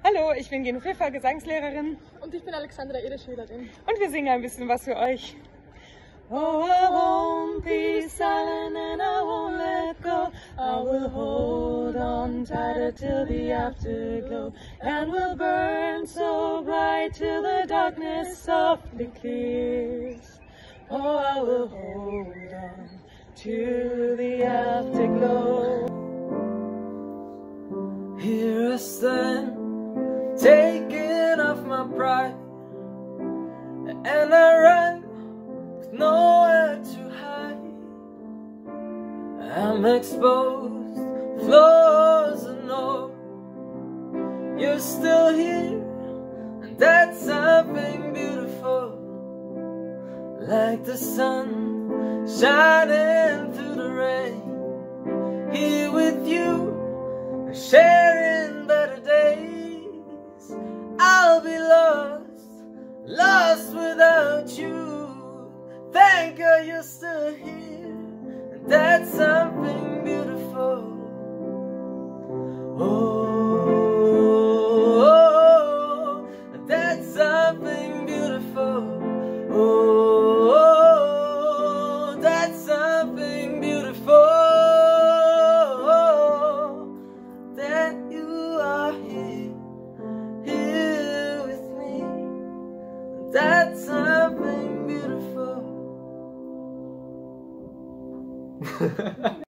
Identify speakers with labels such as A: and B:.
A: Hallo, ich bin Gene Pfeffer, Gesangslehrerin.
B: Und ich bin Alexandra, ihre Schülerin.
A: Und wir singen ein bisschen was für euch. Oh, I won't be silent and I won't let go. I will hold on tighter till the afterglow. And we'll burn so bright till the darkness softly clears. Oh, I will hold on to the afterglow.
C: Here I stand, taking off my pride, and I run with nowhere to hide. I'm exposed, flaws and all. You're still here, and that's something beautiful. Like the sun shining through the rain, here with you, sharing better days. I'll be lost without you. Thank God you're still here, and that's something beautiful. Oh, that's something beautiful. Oh, that's something beautiful. That you are here with me. That's something beautiful.